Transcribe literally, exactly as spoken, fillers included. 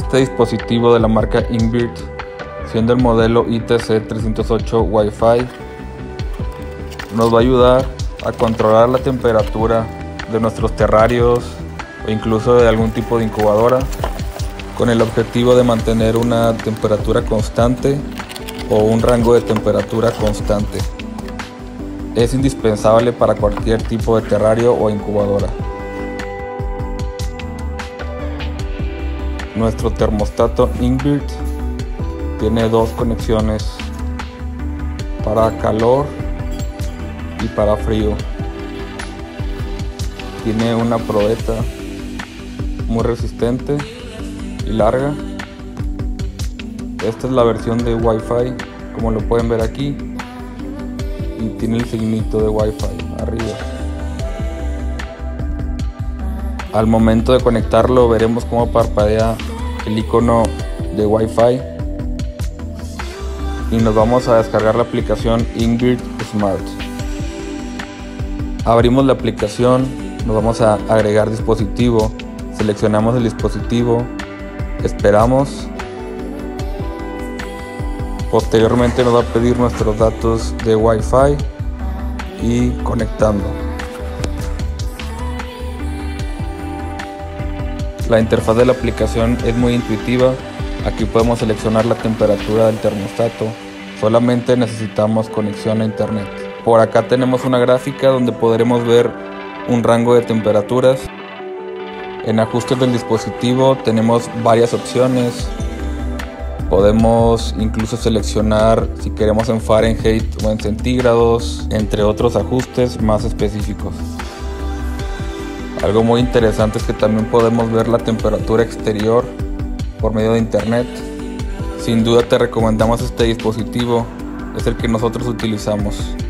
Este dispositivo de la marca Inbird, siendo el modelo I T C trescientos ocho Wi-Fi, nos va a ayudar a controlar la temperatura de nuestros terrarios o incluso de algún tipo de incubadora, con el objetivo de mantener una temperatura constante o un rango de temperatura constante. Es indispensable para cualquier tipo de terrario o incubadora. Nuestro termostato Inbird tiene dos conexiones, para calor y para frío. Tiene una probeta muy resistente y larga. Esta es la versión de Wi-Fi, como lo pueden ver aquí, y tiene el signito de Wi-Fi arriba. Al momento de conectarlo veremos cómo parpadea el icono de Wi-Fi y nos vamos a descargar la aplicación Inbird Smart. Abrimos la aplicación, nos vamos a agregar dispositivo, seleccionamos el dispositivo, esperamos. Posteriormente nos va a pedir nuestros datos de Wi-Fi y conectando. La interfaz de la aplicación es muy intuitiva. Aquí podemos seleccionar la temperatura del termostato. Solamente necesitamos conexión a internet. Por acá tenemos una gráfica donde podremos ver un rango de temperaturas. En ajustes del dispositivo tenemos varias opciones. Podemos incluso seleccionar si queremos en Fahrenheit o en centígrados, entre otros ajustes más específicos. Algo muy interesante es que también podemos ver la temperatura exterior por medio de internet. Sin duda te recomendamos este dispositivo, es el que nosotros utilizamos.